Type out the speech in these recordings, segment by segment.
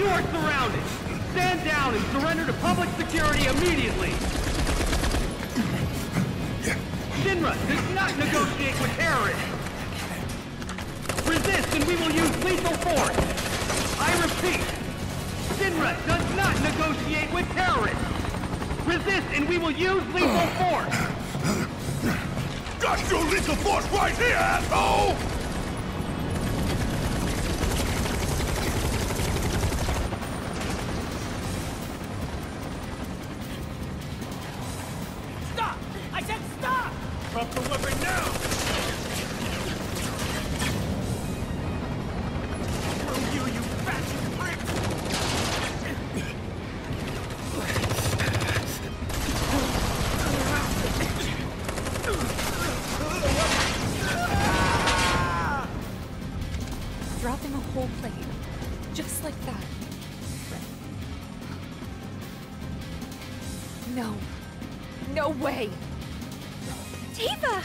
You are surrounded! Stand down and surrender to public security immediately! Shinra does not negotiate with terrorists! Resist and we will use lethal force! I repeat, Shinra does not negotiate with terrorists! Resist and we will use lethal force! Got your lethal force right here, asshole! Stop! I said stop! Drop the weapon now! Screw you, you bastard prick! Dropping a whole plate. Just like that. No. No way! Tifa!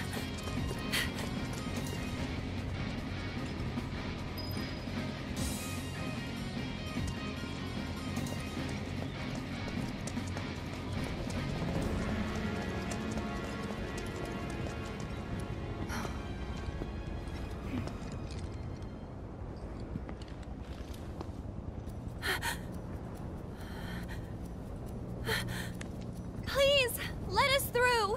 Please, let us through!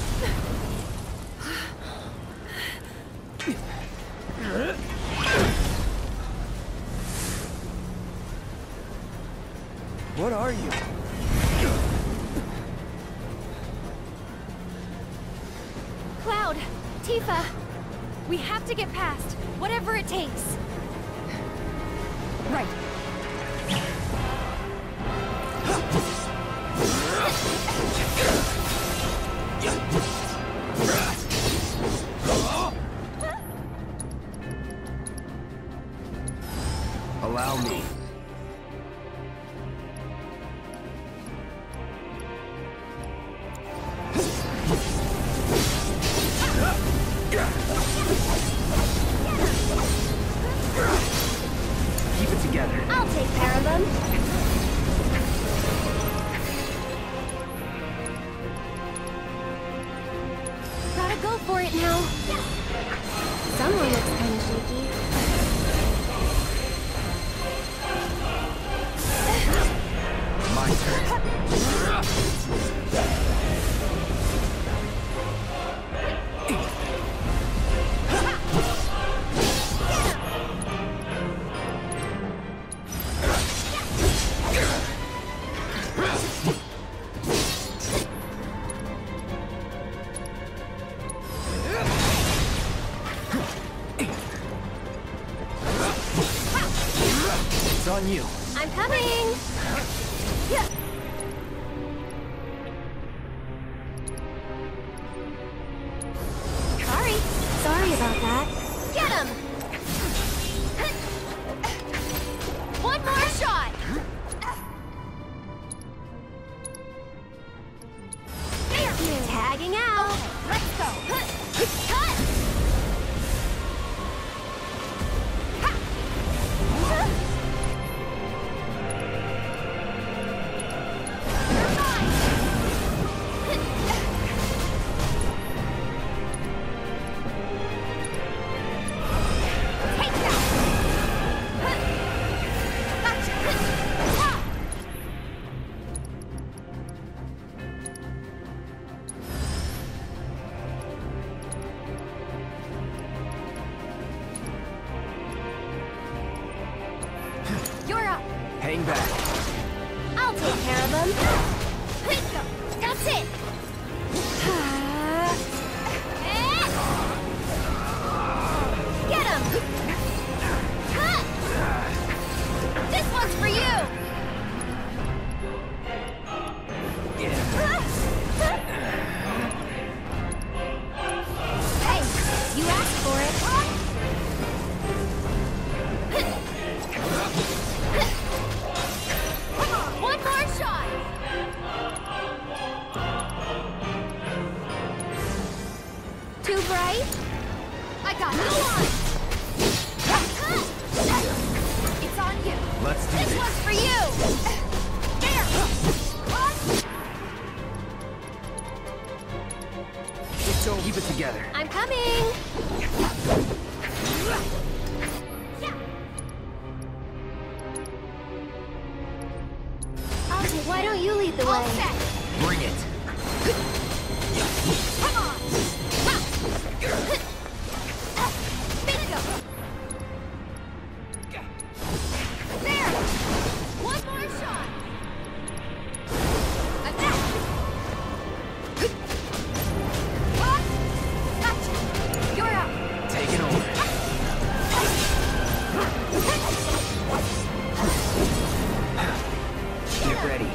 What are you? Cloud! Tifa! We have to get past, whatever it takes. Right. Allow me. Keep it together. I'll take care of them. Gotta go for it now. Someone looks kind of shaky. My turn. It's on you. I'm coming! Sorry about that. Get him! One more shot! Tagging out! Okay, let's go! Cut! Hang back. I'll take care of them. That's it. Get him. This one's for you. Hey, you asked for it. One more shot! one's for you! There! It's over. Keep it together. I'm coming! Why don't you lead the way? Bring it. Come on! Bingo! There! One more shot! Attack! Gotcha! You're up! Take it over. Get ready.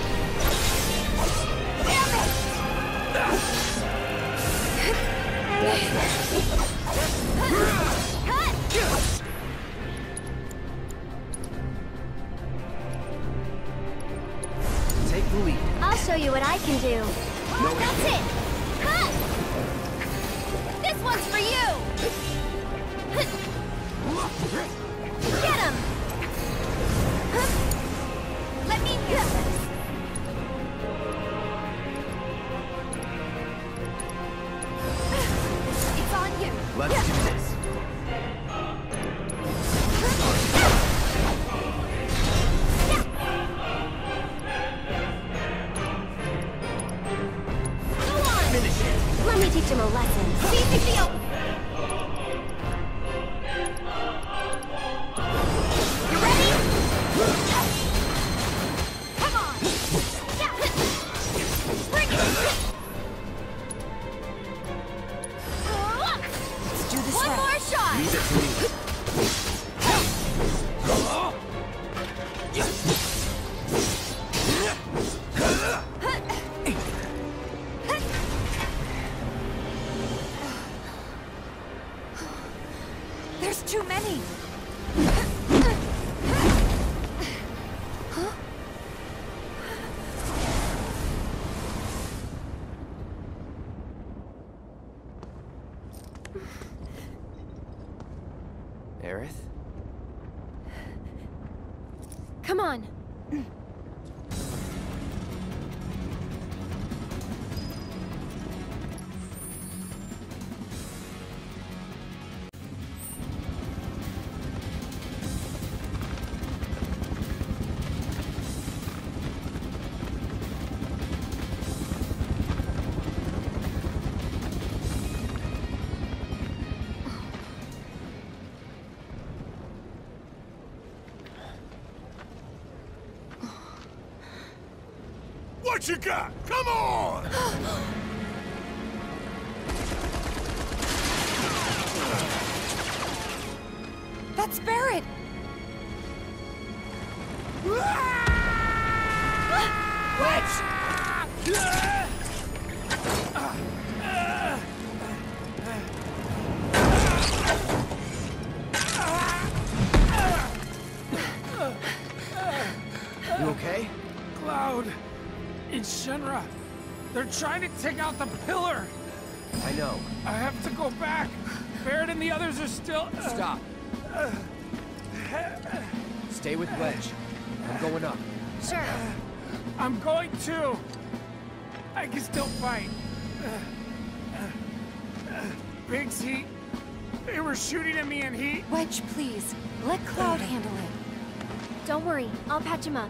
Take the lead. I'll show you what I can do. That's it! Cut! This one's for you! Get him! Let me hear this. It's on you. Let's do this. Go on! Finish it. Let me teach him a lesson. See if you feel. You ready? Come on! Bring it! Let's do this One right. more shot! Leave it to me. There's too many. Aerith? Come on. What you got? Come on! That's Barret. You okay? Cloud! It's Shinra! They're trying to take out the pillar! I know. I have to go back! Barret and the others are still... Stop. Stay with Wedge. I'm going up. Sure. I'm going too! I can still fight. Biggs, they were shooting at me and he... Wedge, please. Let Cloud handle it. Don't worry, I'll patch him up.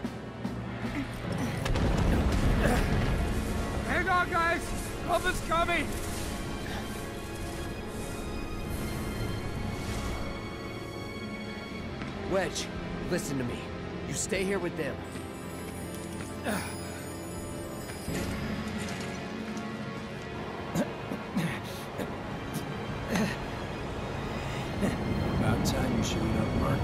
Hang on, guys! Help is coming! Wedge, listen to me. You stay here with them. About time you showed up, Mark.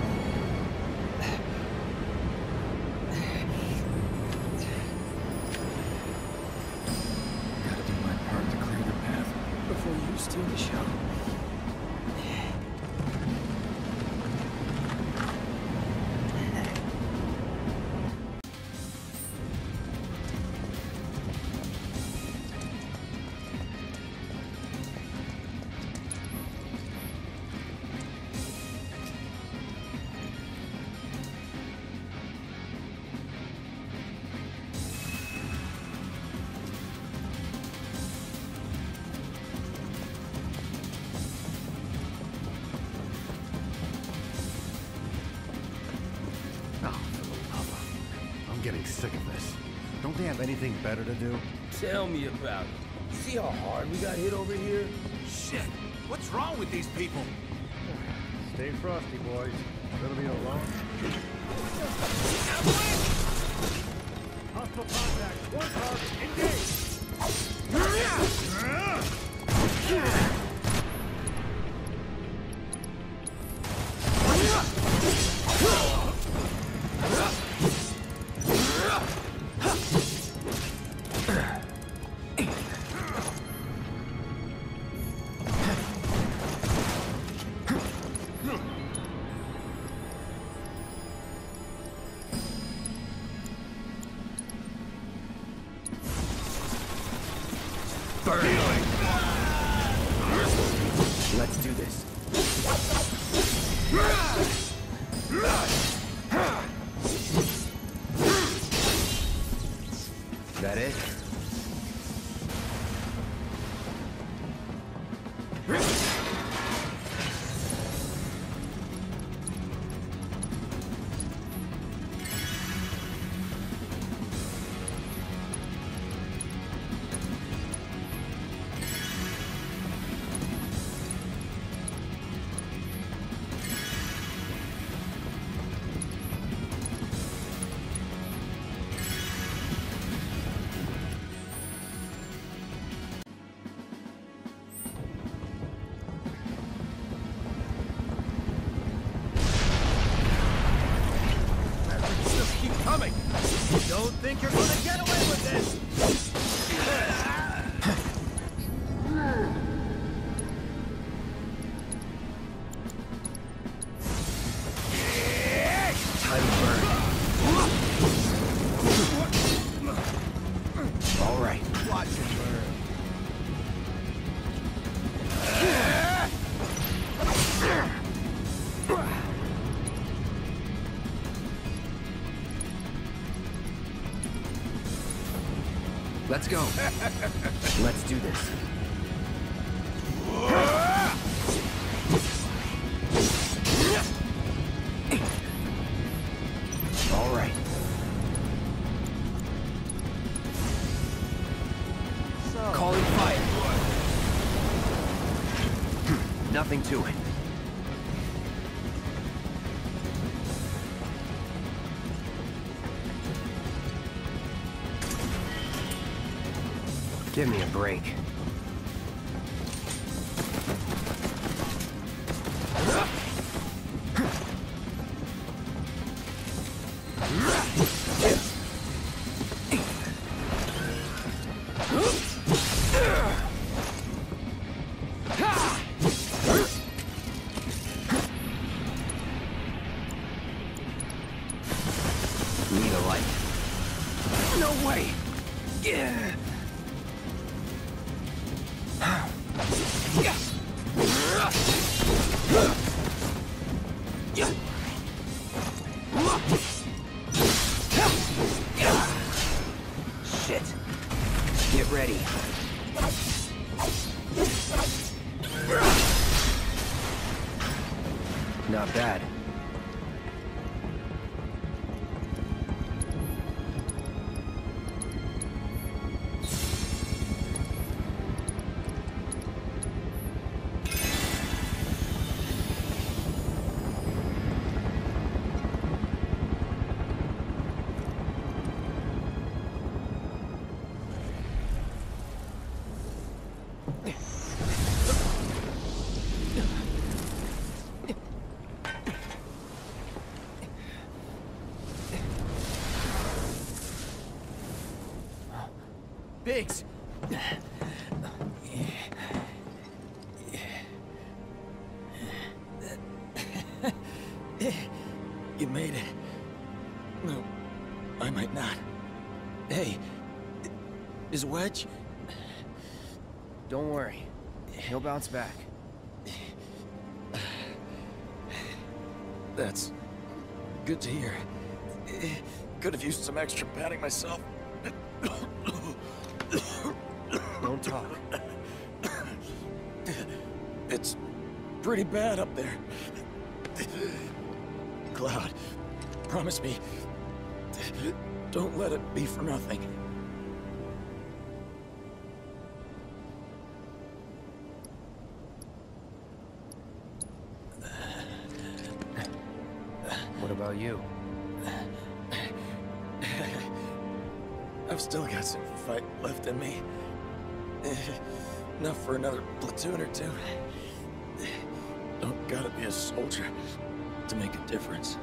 Gotta do my part to clear the path before you steal the show. getting sick of this. Don't they have anything better to do? Tell me about it. See how hard we got hit over here? Shit! What's wrong with these people? Stay frosty, boys. It'll be a long... Hostile contact. One target. Engage! Let's do this. That it? Coming! Don't think you're gonna get away with this! Time to burn. All right. Watch it burn. Let's go. Let's do this. All right. Calling fire. Nothing to it. Give me a break. Need a light? No way! Yeah. Shit. Get ready. Not bad. Biggs! You made it. No, I might not. Hey, is Wedge? Don't worry. He'll bounce back. That's good to hear. Could have used some extra padding myself. Don't talk. It's pretty bad up there. Cloud, promise me Don't let it be for nothing. What about you? I've still got some fight left in me. Enough for another platoon or two. Don't gotta be a soldier to make a difference.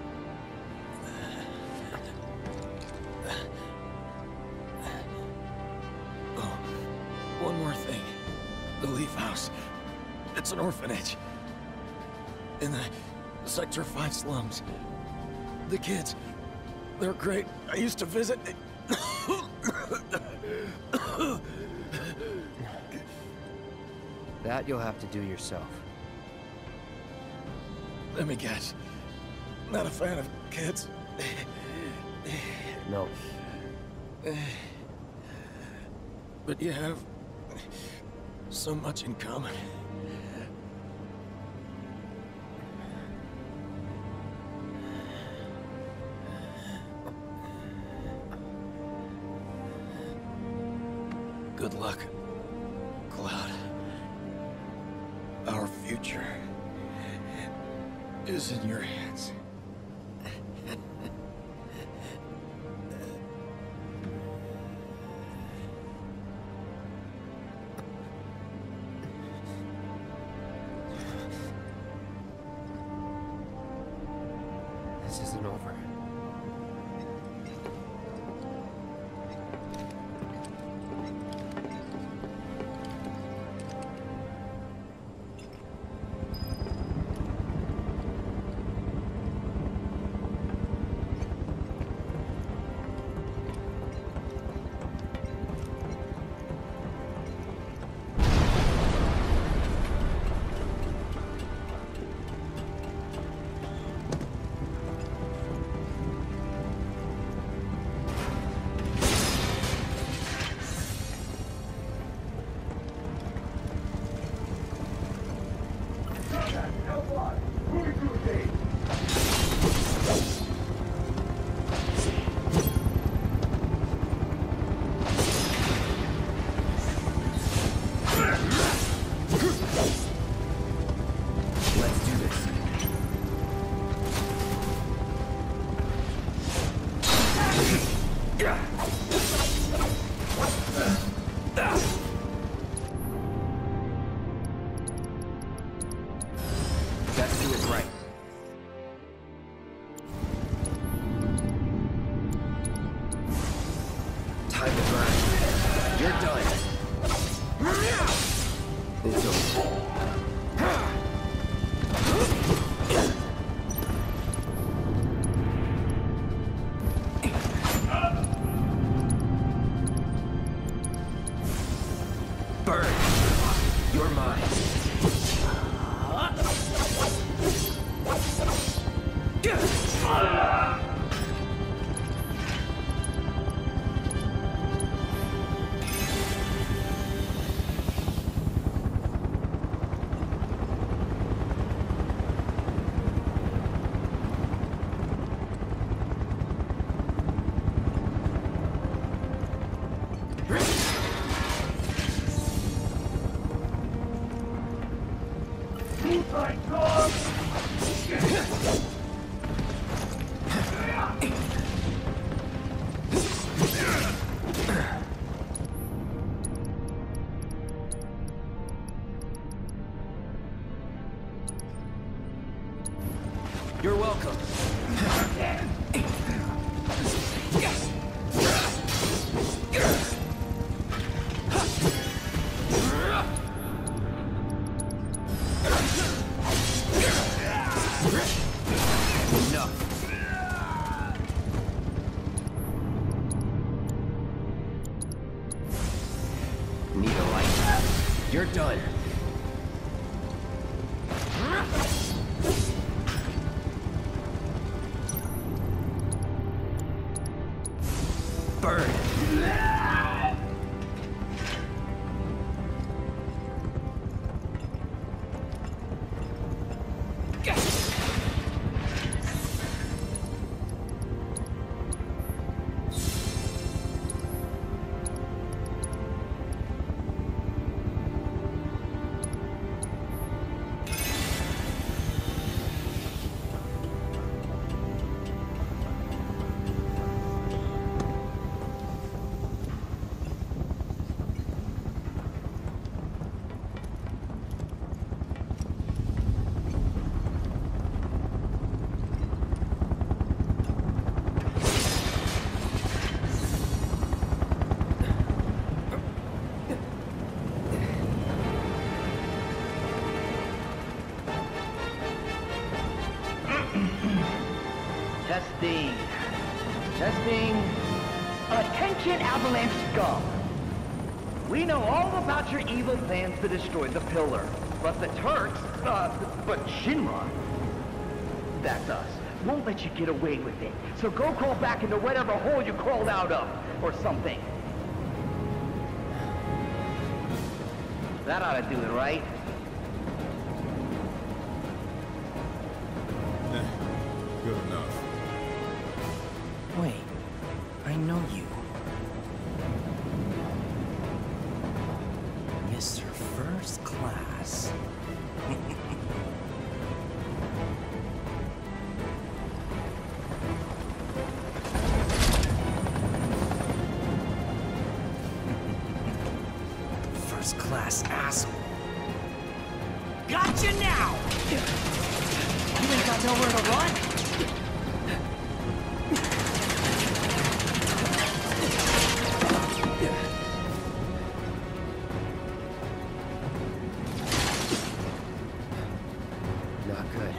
Oh, one more thing. The Leaf House. It's an orphanage. In the Sector 5 slums. The kids, they're great. I used to visit. That you'll have to do yourself. Let me guess. Not a fan of kids. No. But you have so much in common. Good luck, Cloud. Our future is in your hands. This isn't over. Let's do it right. Time to burn. You're done. It's over. Burn. You're mine. You're welcome. Enough. Need a light. You're done. Burn. Testing. Testing. Attention, Avalanche scum. We know all about your evil plans to destroy the pillar. But the Turks, but Shinra, that's us, won't let you get away with it. So go crawl back into whatever hole you crawled out of, or something. That ought to do it, right? Good enough. Wait, I know you. Mr. First Class. First Class asshole. Gotcha now! You ain't got nowhere to run? Not good.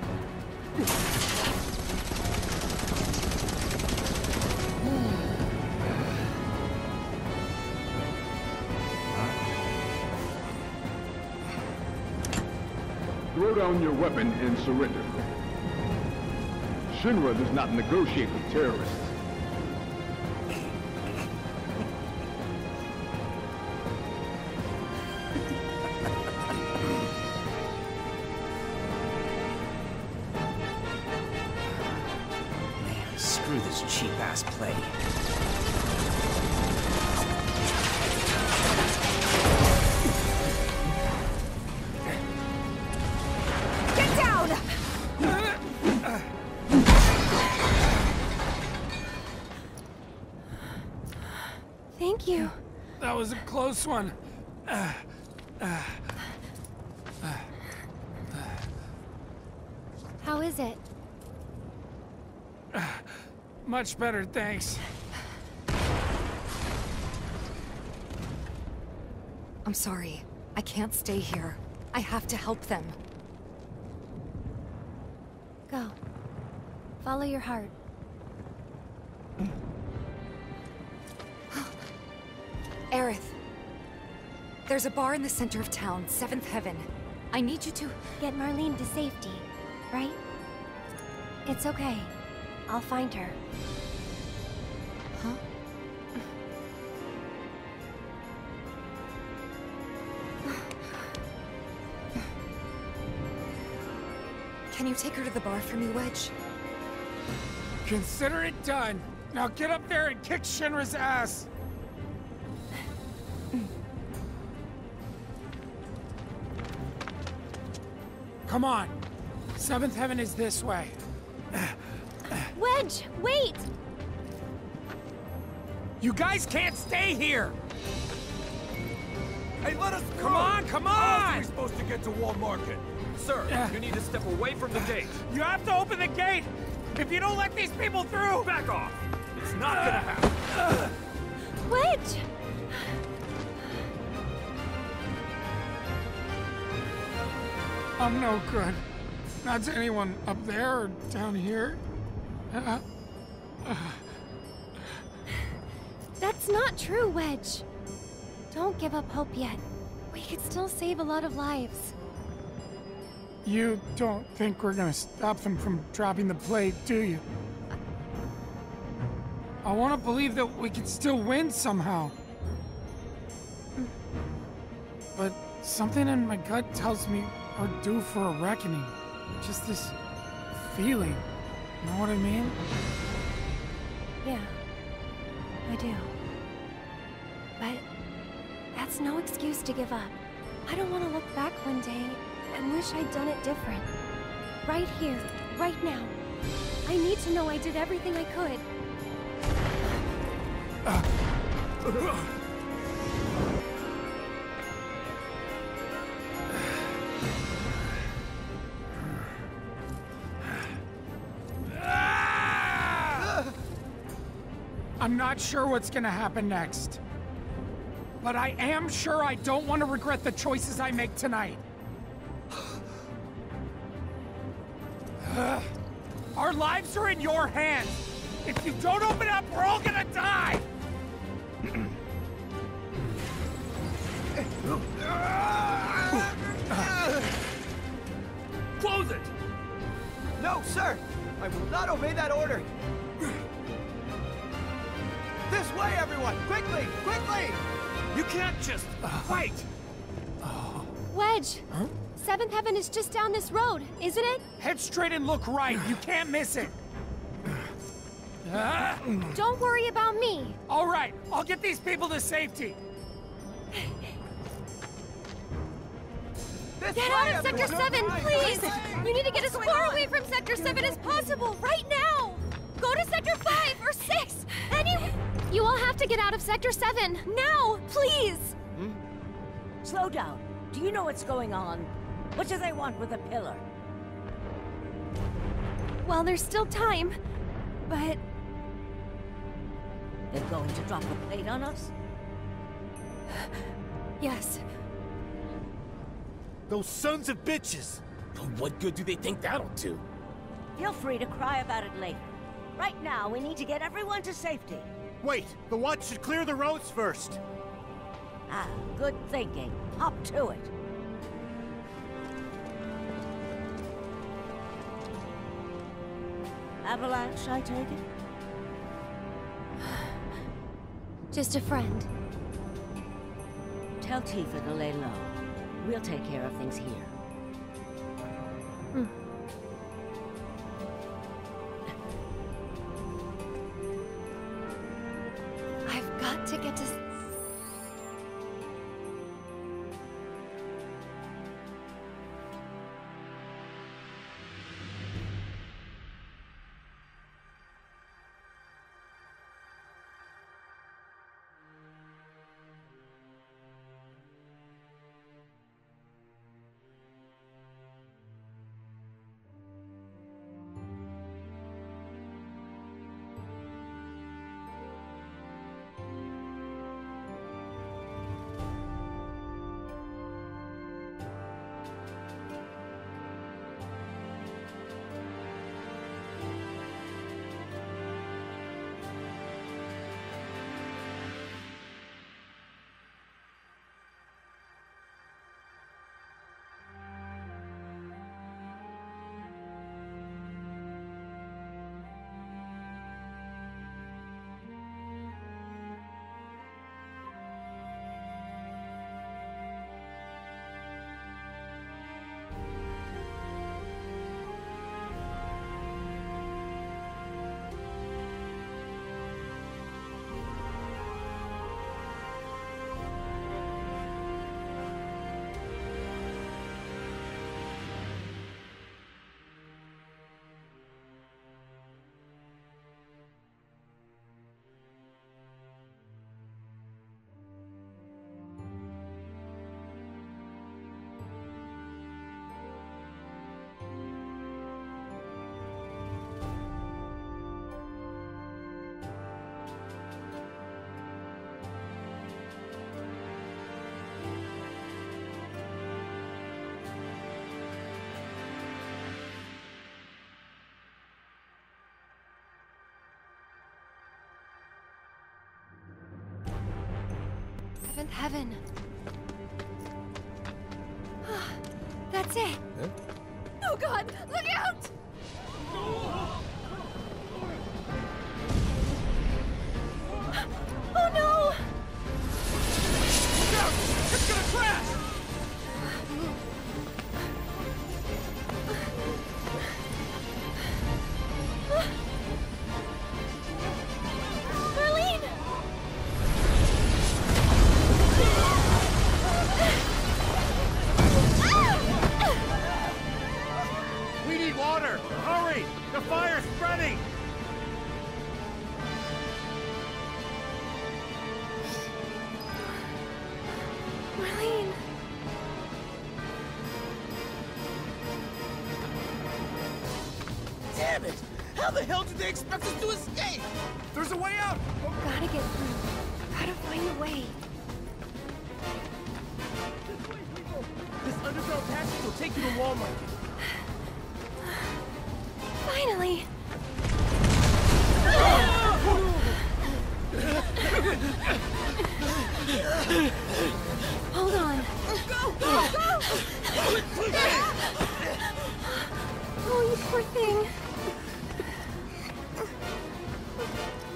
Throw down your weapon and surrender. Shinra does not negotiate with terrorists. Man, screw this cheap-ass play. Get down! Thank you. That was a close one. How is it? Much better, thanks. I'm sorry. I can't stay here. I have to help them. Go. Follow your heart. Aerith. There's a bar in the center of town, Seventh Heaven. I need you to... Get Marlene to safety, right? It's okay. I'll find her. Huh? Can you take her to the bar for me, Wedge? Consider it done. Now get up there and kick Shinra's ass. Come on. Seventh Heaven is this way. Wedge, wait! You guys can't stay here! Hey, let us Come on, come How else are on! we supposed to get to Wall Market? Sir, you need to step away from the gate. You have to open the gate! If you don't let these people through! Back off! It's not gonna happen. Wedge! I'm no good. Not to anyone up there or down here. That's not true, Wedge. Don't give up hope yet. We could still save a lot of lives. You don't think we're gonna stop them from dropping the plate, do you? I want to believe that we can still win somehow. But something in my gut tells me we're due for a reckoning. Just this feeling. You know what I mean? Yeah, I do. But that's no excuse to give up. I don't want to look back one day and wish I'd done it different. Right here, right now. I need to know I did everything I could. I'm not sure what's gonna happen next. But I am sure I don't want to regret the choices I make tonight. Are Our lives are in your hands! If you don't open up, we're all gonna die! Close it! No, sir! I will not obey that order! This way, everyone! Quickly! Quickly! You can't just fight! Wedge! Huh? Seventh Heaven is just down this road, isn't it? Head straight and look right. You can't miss it. Don't worry about me. All right, I'll get these people to safety. Get out of Sector 7, please! You need to get as far away from Sector 7 as possible, right now! Go to Sector 5 or 6! Anyway! You all have to get out of Sector 7, now! Please! Slow down. Do you know what's going on? What do they want with the pillar? Well, there's still time, but... They're going to drop a plate on us? Yes. Those sons of bitches! What good do they think that'll do? Feel free to cry about it later. Right now, we need to get everyone to safety. Wait! The watch should clear the roads first! Ah, good thinking. Hop to it. Avalanche, I take it? Just a friend. Tell Tifa to lay low. We'll take care of things here. I've got to get to... Seventh Heaven. That's it. Huh? Oh God, look out! Oh no! Look out! It's gonna crash! Marlene! We need water! Hurry! The fire's spreading! Marlene! Damn it! How the hell do they expect us to escape? There's a way out! Gotta get through. Gotta find a way. This underground passage will take you to Walmart. Finally!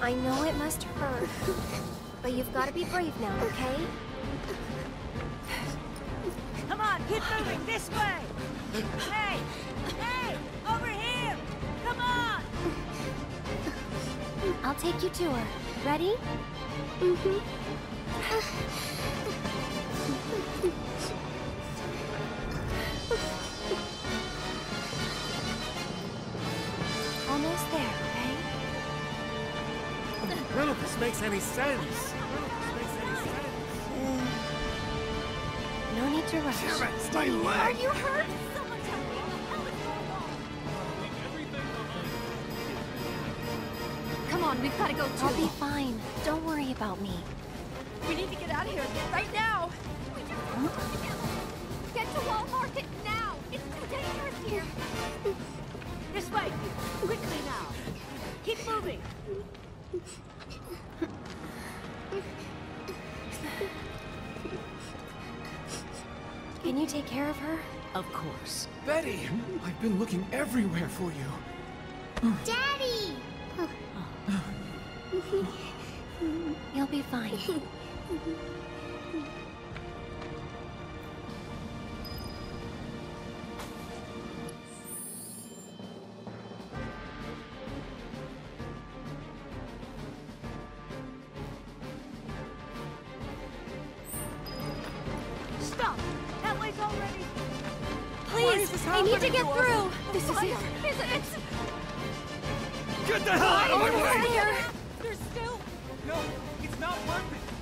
I know it must hurt, but you've got to be brave now, okay? Come on, keep moving this way! Hey! Hey! Over here! Come on! I'll take you to her. Ready? Almost there, okay? None of this makes any sense. No need to rush. Damn it, Steady. my leg. Are you hurt? Someone tell me what the hell is going on? Come on, we've got to go too. I'll be fine. Don't worry about me. We need to get out of here right now. We just have to work together. Get to Wall Market now. It's too dangerous here. This way! Quickly now! Keep moving! Can you take care of her? Of course. Betty! I've been looking everywhere for you. Daddy! You'll be fine. Stop! That way's already... Please, I need to get through. This is it. Isn't it? Get the hell out of my way! Here. There's still... No, it's not worth it.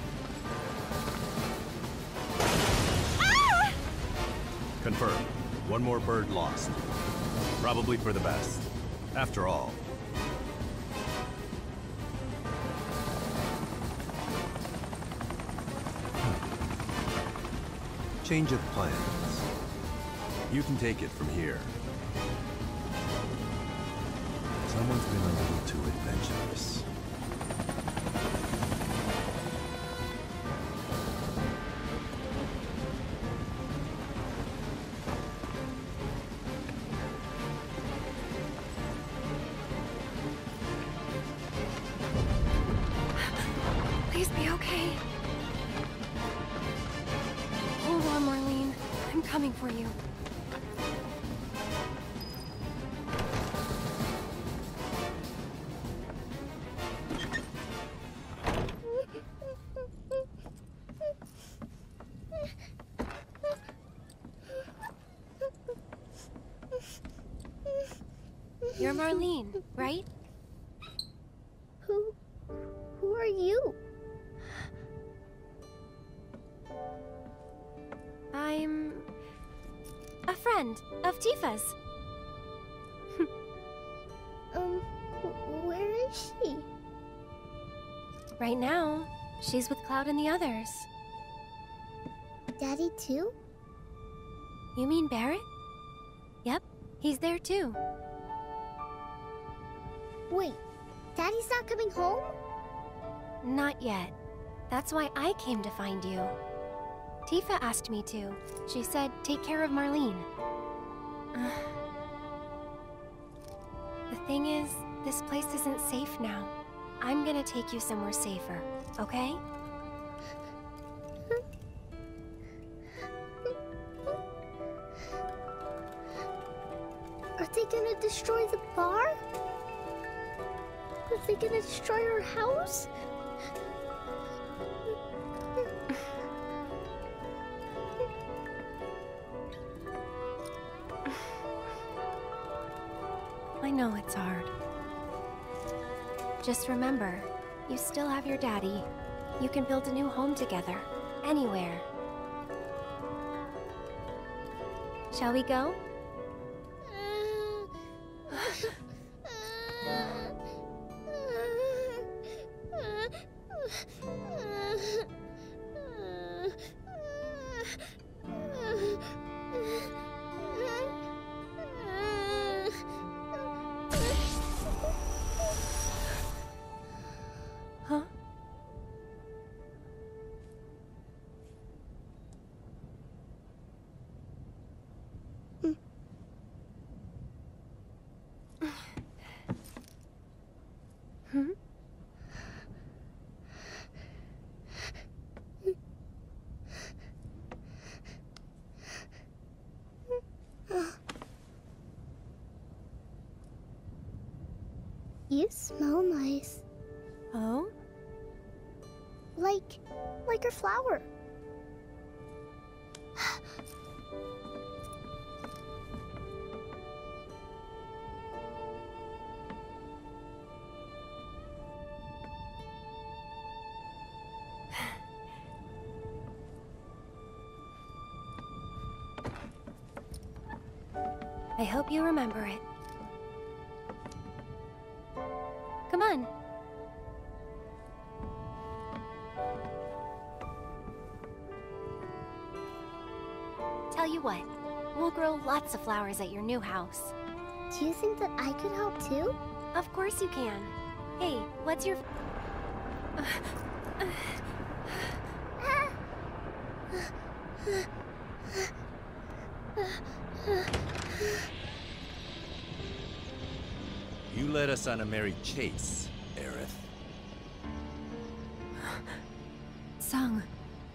Ah! Confirmed. One more bird lost. Probably for the best. After all. Change of plans. You can take it from here. Someone's been a little too adventurous. Please be okay. Hold on, Marlene. I'm coming for you. You're Marlene, right? Who are you? I'm a friend of Tifa's. Where is she? Right now, she's with Cloud and the others. Daddy too? You mean Barrett? Yep, he's there too. Wait, Daddy's not coming home? Not yet. That's why I came to find you. Tifa asked me to. She said, take care of Marlene. The thing is, this place isn't safe now. I'm gonna take you somewhere safer, okay? Are they gonna destroy the bar? Are they gonna destroy our house? I know it's hard. Just remember, you still have your daddy. You can build a new home together, anywhere. Shall we go? Huh? smell nice. Oh? Like your flower. I hope you remember it. Come on. Tell you what, we'll grow lots of flowers at your new house. Do you think that I could help too? Of course you can. Hey, what's your... You led us on a merry chase, Aerith. Sung.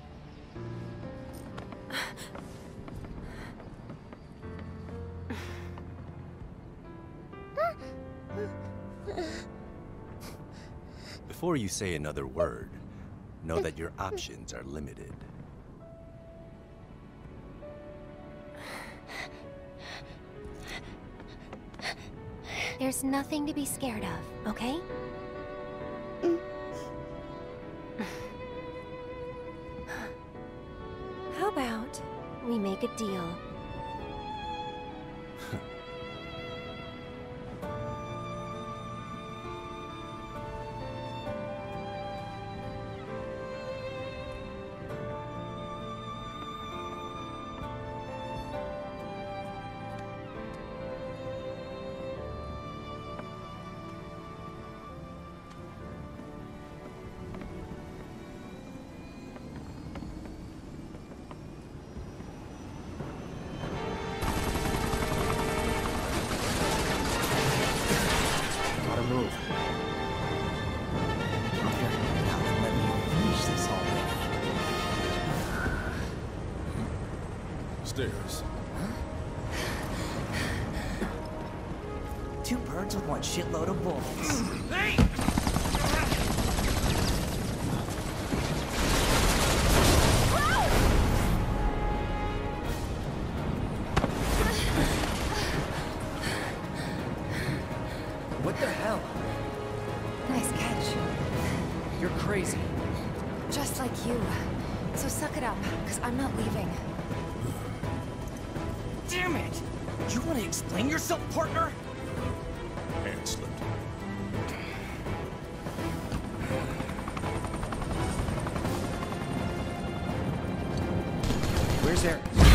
Before you say another word, know that your options are limited. There's nothing to be scared of, okay? How about we make a deal? Move. Okay, now then let me finish this already. Stairs. Two birds with one shitload of bullets. Hey! What the hell? Nice catch. You're crazy. Just like you. So suck it up, because I'm not leaving. Damn it! You want to explain yourself, partner? Hand slipped. Where's Aerith?